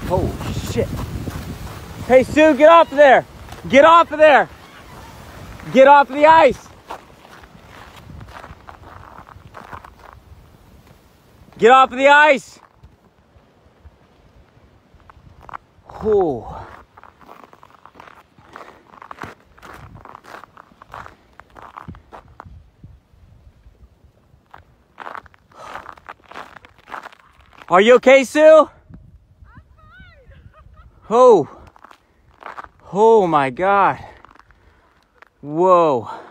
Oh, shit. Hey, Sue, get off of there. Get off of there. Get off of the ice. Get off of the ice. Oh. Are you okay, Sue? I'm fine. Oh. Oh my God. Whoa.